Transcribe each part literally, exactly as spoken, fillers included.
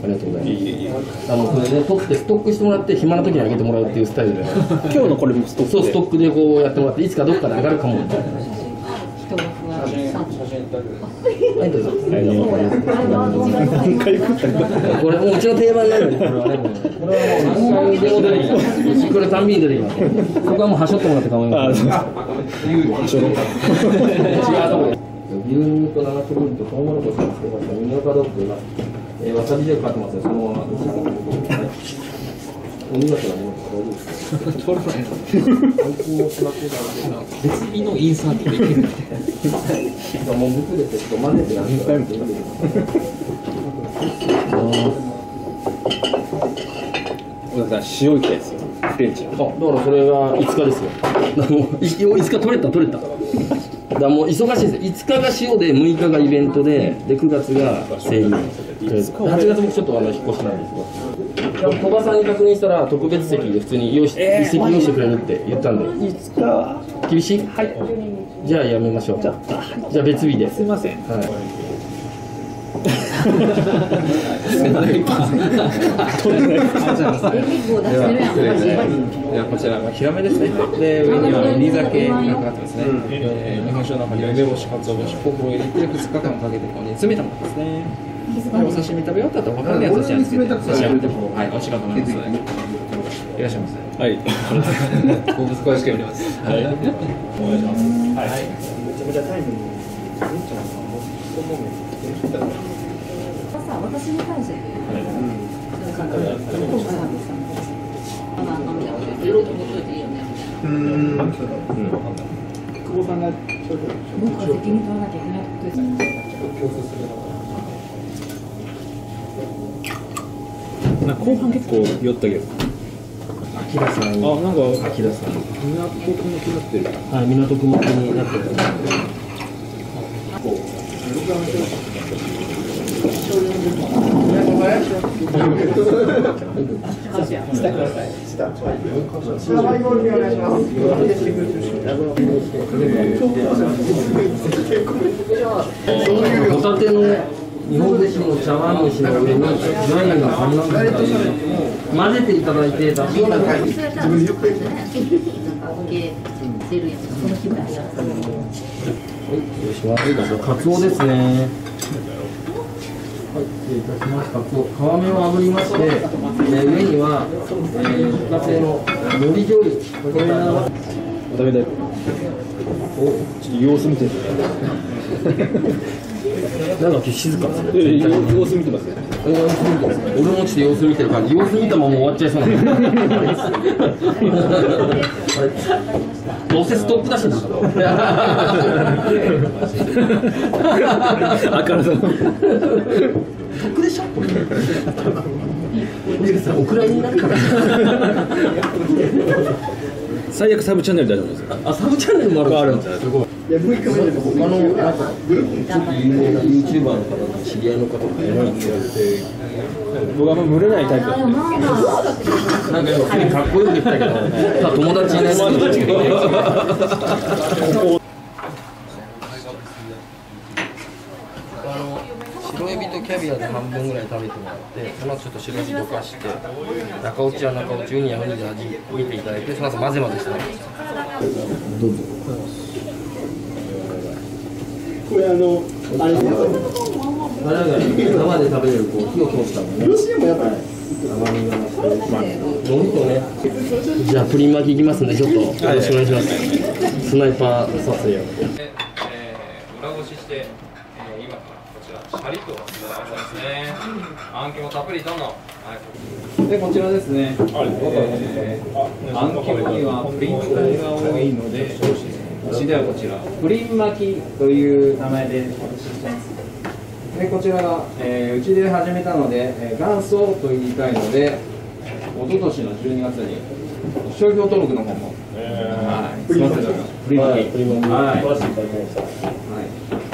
ありがとうございます。あのこれで取ってストックしてもらって暇な時にあげてもらうっていうスタイルで、今日のこれもストックで、 そうストックでこうやってもらっていつかどっかで上がるかもみたいな。はいどうぞ。これもううちの定番なので、これはね、これはもう何回でも出てきます。これ単品に出てきます。そこはもうはしょってもらって構いません。はしょろ。違うところ。牛乳と生クリームとトウモロコシをつけましたミニオカドッグが、えー、わさびでかかってますよ。そのままお見事なものです。 取らないの。別日のインサートできる。 もうむくれてちょっと混ぜて何回もできる。 小田さん塩いきたいですよ。フレンチ。 あ、だからそれがいつかですよ。もういつか取れた取れた。だからもう忙しいです。いつかが塩でむいかがイベントで、でくがつが声優。はちがつもちょっとあの引っ越しなんですけど。鳥羽さんに確認したら特別席で普通に用意し、えー、一席用意してくれるって言ったんで。いつか厳しい？はい。じゃあやめましょう。じゃあ別日で。 すみません。はい。 こちらがヒラメですね。で上には煮酒がかかってますね。えー、日本酒の中に梅干し、鰹節、昆布を入れてふつかかんかけてこう煮詰めたものですね。お刺身食べ終わった後、他のやつをじゃあつけて召し上がっても、はい、美味しかったと思います。いらっしゃいませ。はい。動物小屋しかやります。はい。お願いします。はい。めちゃめちゃタイムリー。 私に対して。 うん。久保さんが。 僕は責任取らなきゃいけないことです。 なんか後半結構酔ったけど。 アキラさん。あ、 なんかアキラさん。 港区向きになってる。 はい、港区向きになってる。ホタテの日本節の茶碗蒸しの上に何が観覧車で混ぜていただいて出汁をかけてカツオですね。はい、失礼いたします。カツオ、皮目を炙りまして、えー、上には、えー、自家製の海苔醤油。これはダメだよ。お、ちょっと様子見てる。 なんか静かですね。 様子見てますね。 様子見てます。俺もちょっと様子見てる感じ。様子見たまま終わっちゃいそうな。どうせストップ出してるんですか。あからさま。得でしょ。お蔵入りになるから。 最悪サブチャンネル大丈夫ですか。 あ、サブチャンネルもあるんですか。すごい。いや、もう一回他のなんかちょっと有名なユーチューバーの方の知り合いの方とかいないんですよ。 僕はもう群れないタイプ。 なんか今かっこよく言ったけど、友達いない友達がいない。白エビとキャビアで半分ぐらい食べてもらって、その後ちょっと白エビどかして、中落ちは中落ち、ウニはウニで味見ていただいて、その後混ぜ混ぜしてもらいます。どうぞ。 これあの、あれですよ。 生で食べれるこう火を通したのね。甘みが増して、飲むとね。じゃあプリン巻きいきますんで、ちょっとよろしくお願いします。スナイパー撮影を。 裏ごしして、今からこちらシャリといただきますね。あん肝たっぷりどんどん。でこちらですね。あん肝にはプリン体が多いので。うちではこちらプリン巻きという名前でお出ししてます。でこちらが、えー、うちで始めたので、えー、元祖と言いたいので、一昨年のじゅうにがつに商標登録の方も、えー、はい、プリン巻き、プリン巻き、プリン巻き、はい。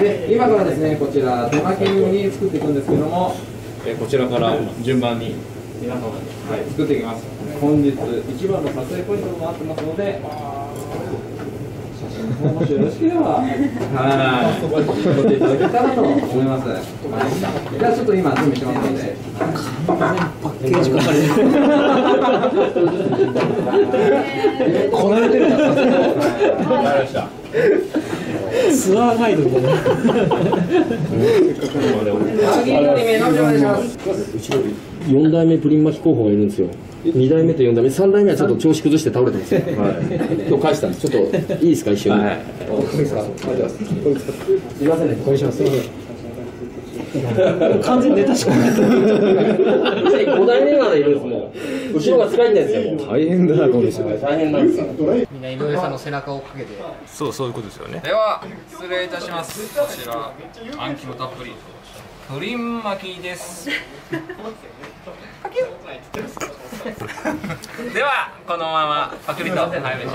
で今からですね、こちら手巻きに作っていくんですけども、えー、こちらから順番に皆様に、はい、作っていきます。本日一番の撮影ポイントとなってますので。写真もしよろしければ、はい、取っていただけたらと思います。はい、じゃあちょっと今準備しますので。パッケージ書かれてる。こなれてるな。わかりました。ツアーガイドみたいな。 よん代目プリン巻き候補がいるんですよ。に代目とよん代目、さん代目はちょっと調子崩して倒れてますよ。はい、今日返したんです。ちょっといいですか、一緒に。はい、いいですか。すみませんね、これします。 完全にネタしかない。 ご代目までいるんですもん。後ろが使いんですよ。 大変だな、この人。 大変なんですよ。 みんな井上さんの背中をかけて。 そう、そういうことですよね。 では失礼いたします。こちらあん肝たっぷりプリン巻きです。ではこのままパクリとはい召し上がります。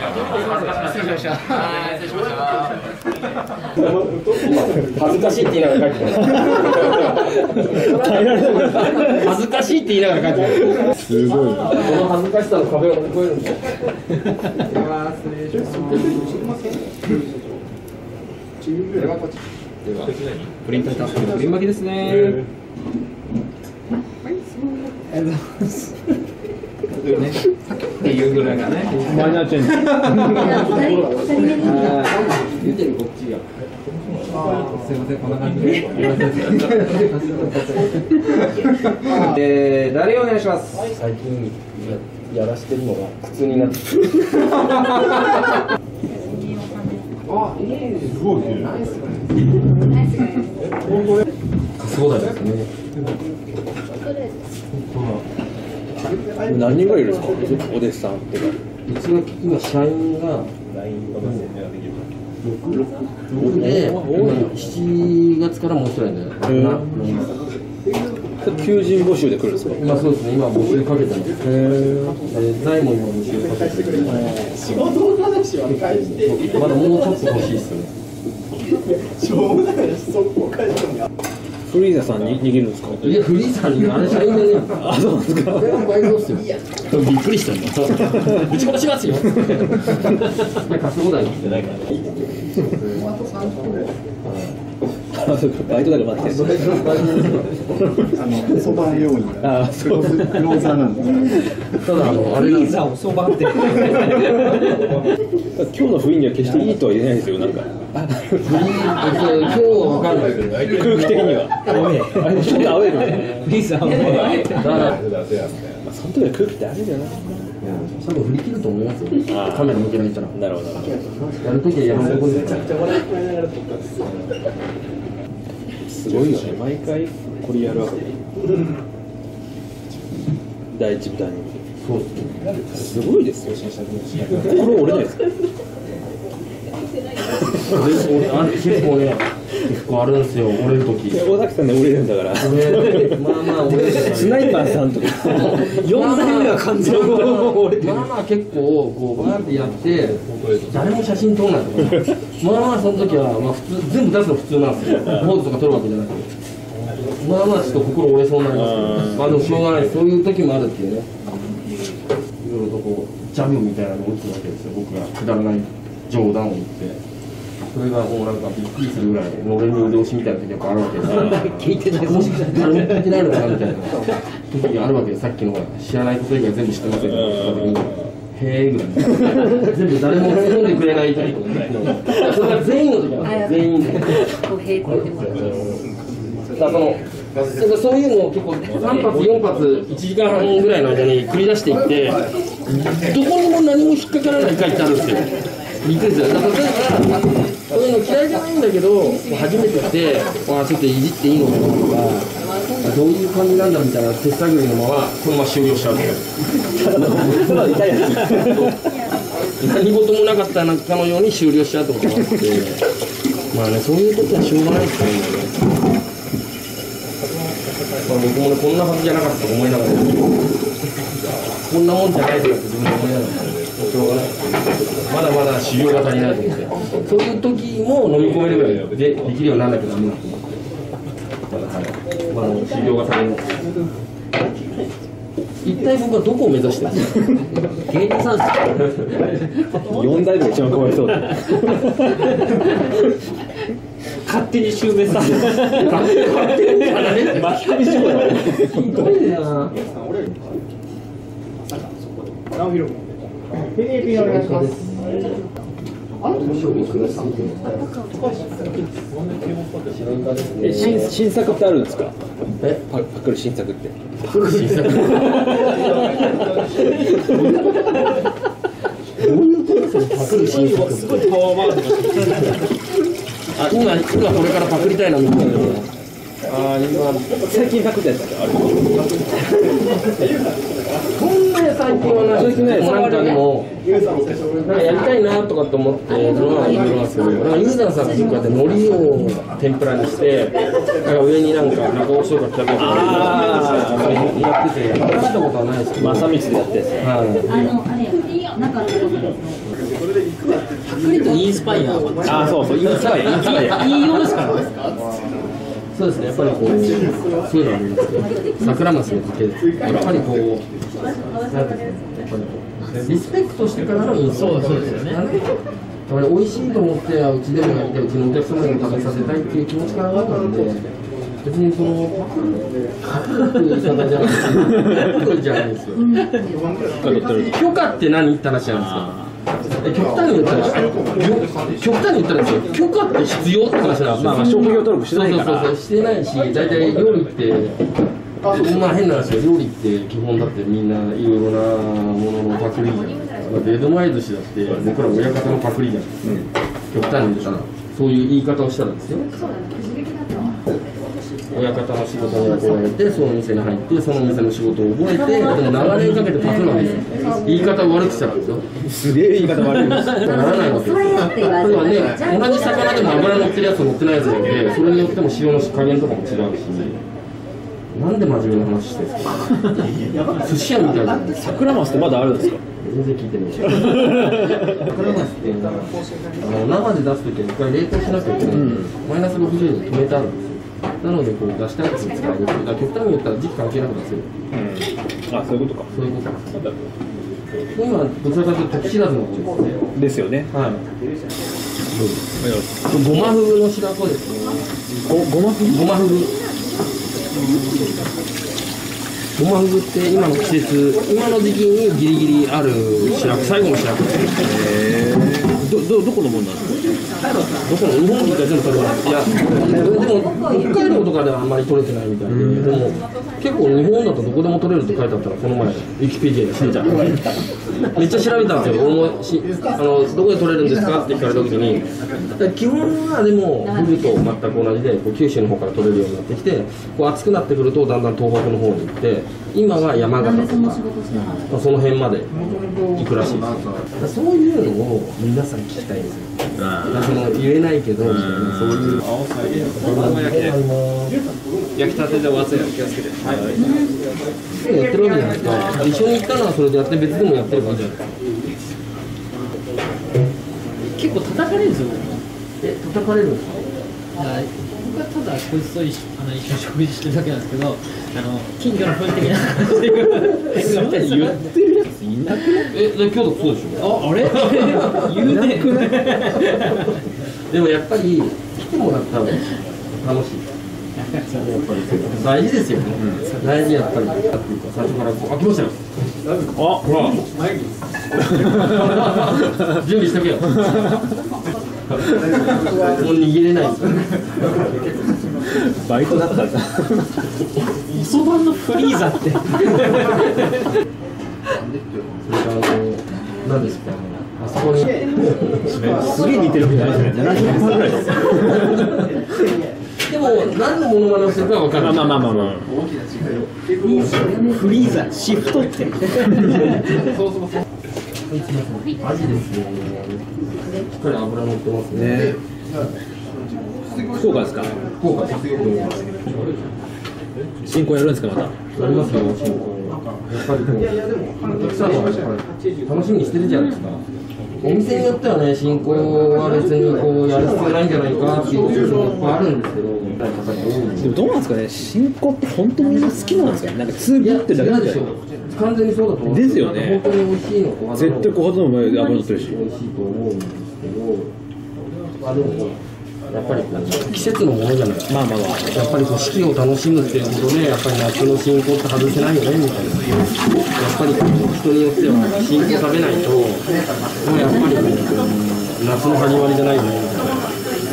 失礼しました。はい失礼しました。 恥ずかしいって言いながら帰ってきます。恥ずかしいって言いながら帰ってきます。すごい。この恥ずかしさの壁を乗り越えるんですよ。 では失礼します。ではこちら。ではプリントたっぷりのプリン巻きですね。ありがとうございます。ね、っていうぐらいがね。 マイナーチェンジ。 見てるこっちが。 すみませんこんな感じで。えー、誰お願いします。 最近や、やらしてるのが苦痛になってきて。 あ、いいです。すごいね。ナイス。 そうだですね。 何人ぐらいいるんですか、お弟子さんってか。 うちの今社員がろくで、しちがつからもう一人なんだよ。 求人募集で来るんですか。 今そうですね、今募集かけてます。財も今募集かけてる。仕事の話は返して。まだもうちょっと欲しいっすね。 しょうがないし、速攻返してもフリーザさんに逃げるんですか。 いや、フリーザにあれ社員でね。 あ、そうなんですか。 これはバイトですよ。びっくりしたんだ。打ち殺しますよ。これ貸す放題ってないから。 バイトだから待って。 あのそば病院。 あ、そう。 クローザーなんで。 ただあのあれなんですよ。 そばって。今日の雰囲気は決していいとは言えないですよ、なんか。 今日は分かんないけど。 空気的には。アウェー。あれ、ちょっとアウェーね。フリーザー。だから、 まあ、その時は空気ってあるじゃない。 多分振り切ると思いますよ。カメラ向けられたら。 なるほど。 やるときはやるとこで。 すごいよね。毎回これやるわけ。第一部隊に。 そうすごいですよ。心折れないですか。 あ結構ね、結構あるんですよ、折れるとき。 尾崎さんで折れるんだから。 まあまあ折れる。 スナイパーさんとか。よん代目は完全に折れてる。 まあまあ結構こうバーってやって誰も写真撮らないとか。まあまあその時はまあ普通全部出すの普通なんですよ。ポーズとか撮るわけじゃなくて。まあまあちょっと心折れそうになりますけど。まあでもしょうがない。そういう時もあるっていうね。いろいろとこうジャブみたいなのを打つわけですよ。僕がくだらない冗談を言って。それがもうなんかびっくりするぐらいのれんに腕押しみたいな時があるわけです。聞いてない。もし誰も聞いてないのかなみたいな時があるわけです。さっきの知らないこと以外全部知ってますよ。へーぐらい。全部誰も突っ込んでくれない時とか。それが全員の時なんですよ。全員で。 こう平行でもらって。 だからそのそういうのを結構さん発よん発いちじかんはんぐらいの間に繰り出していってどこにも何も引っかからない回ってあるんですよ。びっくりする。だから例えばそういうの嫌いじゃないんだけど初めて来てあちょっといじっていいのかなとかどういう感じなんだみたいな手探りのままこのまま終了しちゃうんですよ。何事もなかったかのように終了しちゃうってことがあってまあねそういうことはしょうがないですよね。まあ、僕もねこんなはずじゃなかったと思いながらこんなもんじゃないとかって自分で思いながらしょうがないまだまだ修行が足りないと思ってそういう時も飲み込めるぐらいでできるようにならなきゃダメだと思ってだから、はいまあ、修行が足りない一体僕はどこを目指してるんですか。芸人さんよん代目が一番かわいそうだ。勝手に襲名させて巻き込み事故だよ。 ひどいな。 直弘君フィリピンお願いします。 え、新新作ってあるんですか。 え、 パパクる新作って。 パクる新作。どういうことですか。パクる新作。すごいパワーワード。あ、今今これからパクりたいなみたいな。あ、今最近パクったやつってある。 そんな最近はないですね。なんかでもなんかやりたいなとかと思ってるのは言いますけど、なんかユーザーさんとかで海苔を天ぷらにして、なんか上になんか中尾とかキャベツとかやってて、やったことはないですけど。 正光でやってるんですよ。 あのあれなかったことですね。 パクリとインスパイア。 ああ、そうそう、インスパイア、インスパイア。 いいようですからね。 そうですね、やっぱりこう、そういうのありますけど、桜マスのかけで、やっぱりこう、なんていうの、やっぱりこう、リスペクトしてからのインスタ。 そうそうですよね。 やっぱり美味しいと思って、うちでもやって、うちのお客様にも食べさせたいっていう気持ちからだったんで、別にその、パクるっていう言い方じゃなくて、パクるじゃないですよ。許可って何って話なんですか。極端に言ったら、極端に言ったらですよ、許可って必要って話なんですよ。 まあまあ商標登録してないから。 そうそうそう、してないし、大体料理って、まあ変な話よ、料理って基本だってみんないろいろなもののパクリじゃん。江戸前寿司だって僕ら親方のパクリじゃん。うん、極端に言ったら、そういう言い方をしたらですよ。親方の仕事に憧れて、その店に入って、その店の仕事を覚えて、でも長年かけてパクるわけですよ。言い方を悪くしたらですよ。 すげえ言い方悪いです。 ならないわけですよ。例えばね、同じ魚でも油乗ってるやつと乗ってないやつがいて、それによっても塩の加減とかも違うし、なんで真面目な話してるんですか。寿司屋みたいな。 桜マスってまだあるんですか。 全然聞いてない。桜マスっていうのは、あの生で出すときは一回冷凍しなきゃいけない、うん、マイナスろくじゅうどに止めてあるんですよ。なのでこう出したいやつに使える。だから極端に言ったら時期関係なく出せる。 うん、あ、そういうことか。 そういうことです。今どちらかというと時知らずの方ですね。 ですよね。 はい。ごまふぐの白子ですね。 ごごまふぐ。 ごまふぐ。ごまふぐって今の季節、今の時期にギリギリある白子、最後の白子です。 へー。どどどこのもんなんですか。 どこの日本人が全部取れない。いや、でも北海道とかではあんまり取れてないみたいで、でも結構日本だとどこでも取れるって書いてあったらこの前ウィキペディアで調べた。めっちゃ調べたんですよ。俺もしあのどこで取れるんですかって聞かれた時に、基本はでもフグと全く同じで、こう九州の方から取れるようになってきて、こう暑くなってくるとだんだん東北の方に行って、今は山形とか、まあ、その辺まで行くらしいです。そういうのを皆さん聞きたいんですよ。その言えないけど、そういう焼きたてでお熱いの気をつけて。はい。 やってるわけじゃないですか。一緒に行ったのはそれでやって、別でもやってればいいじゃないですか。 結構叩かれるんですよ。 え、叩かれるんですか。 僕はただこいつと一緒あの一緒に食事してるだけなんですけど、あの近所の雰囲気的な感じで言ってるやついなくない？ え、で今日とそうでしょ。 あ、あれ？言うね。 でもやっぱり来てもらったら楽しい。やっぱり大事ですよね。うん、大事やっぱりっていうか最初からこう開きましたよ。あ、ほら。準備しとけよ。もう握れないです。 バイトだったんだ。 磯番のフリーザって。それからあの何ですか。あそこに。 すげえ似てるみたいな。ななじゅっパーセントぐらいです。 でも何のモノマネをするかわからない。 まあまあまあまあ。フリーザシフトって。 マジですね。しっかり油乗ってますね。 福岡ですか。 福岡です。 新婚やるんですかまた。 やりますよ新婚。やっぱりこうお客さんはやっぱり楽しみにしてるじゃないですか。お店によってはね、新婚は別にこうやる必要ないんじゃないかっていうのがいっぱいあるんですけど、でもどうなんですかね、新婚って本当にみんな好きなんですかね、なんかツービーってだけでしょ。 完全にそうだと思う。 ですよね本当に美味しいの小肌の絶対小肌の前で脂乗ってるし。 美味しいと思うんですけど、まあでもやっぱりこう季節のものじゃない。 まあまあまあ。 やっぱりこう四季を楽しむっていうことで、やっぱり夏の新香って外せないよねみたいな。やっぱりこう人によっては新香食べないと、もうやっぱりこう夏の始まりじゃないよねみたいな。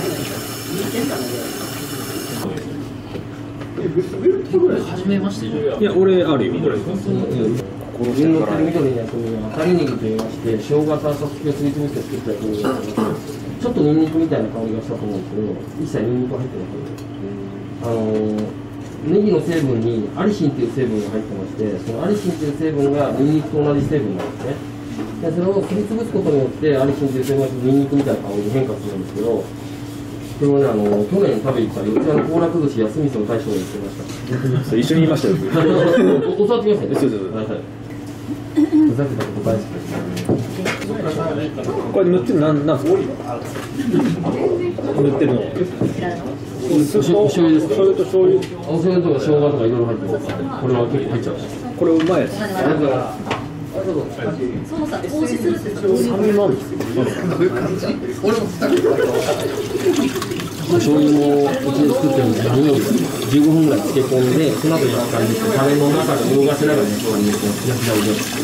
初めましてじゃん。 いや、俺あるよ、これ。 純の緑の薬味は当たりネギといいまして、生姜と浅漬けをすりつぶして作った薬味がありまして、ちょっとニンニクみたいな香りがしたと思うんですけど、一切ニンニクは入ってません。あのー、ネギの成分にアリシンという成分が入ってまして、そのアリシンという成分がニンニクと同じ成分なんですね。でそれをすりつぶすことによって、アリシンという成分がニンニクみたいな香りに変化するんですけど、これはね、あの去年食べに行った四谷の行楽寿司安味噌の大将が言ってました。 一緒に言いましたよ。 お教わってきましたね。 そうそうそう。 はいはい。ふざけたこと大好きです。 これ塗ってるのなんなんですか？塗ってるの。 お醤油ですか？ 醤油と醤油。 お醤油とか生姜とかいろいろ入ってます。これは結構入っちゃう。 これうまいやつ。 ありがとうございます。 そうさ、投資するってさ、 酸味もあるんですよ。 お醤油もうちで作ってるんで、何よりじゅうごふんぐらい漬け込んで、その後焼き返して、タレの中で泳がせながらね、今日は焼き台で。